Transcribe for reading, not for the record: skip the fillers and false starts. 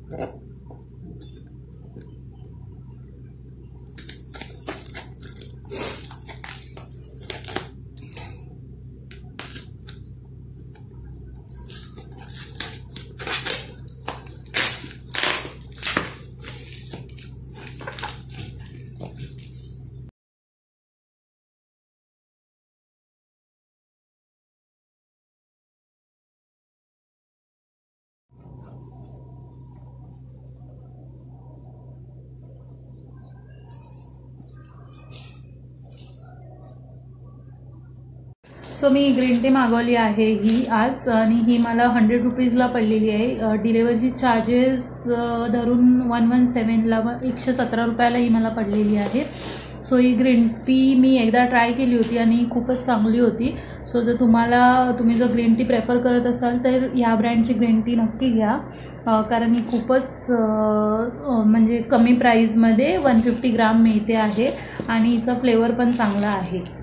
So मी green tea मागवली आहे ही आज, आणि ही मला 100 रुपीजला पडलेली आहे. डिलेवरी चार्जेस धरून 117ला 117 रुपयाला ही मला पडलेली आहे. सो ही ग्रीन टी मी एकदा ट्राय केली होती आणि खूपच चांगली होती. सो जर तुम्ही जर ग्रीन टी प्रेफर करत असाल तर ह्या ब्रँडची ग्रीन टी नक्की घ्या, कारण ही खूपच म्हणजे कमी प्राईजमध्ये 150 ग्राम मिळते आहे आणि हिचा फ्लेवर पण चांगला आहे.